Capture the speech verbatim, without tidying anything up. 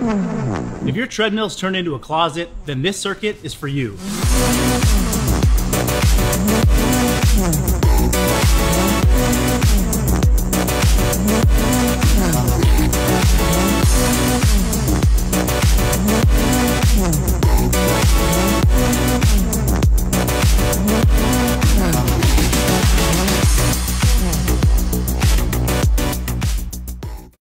If your treadmill's turned into a closet, then this circuit is for you.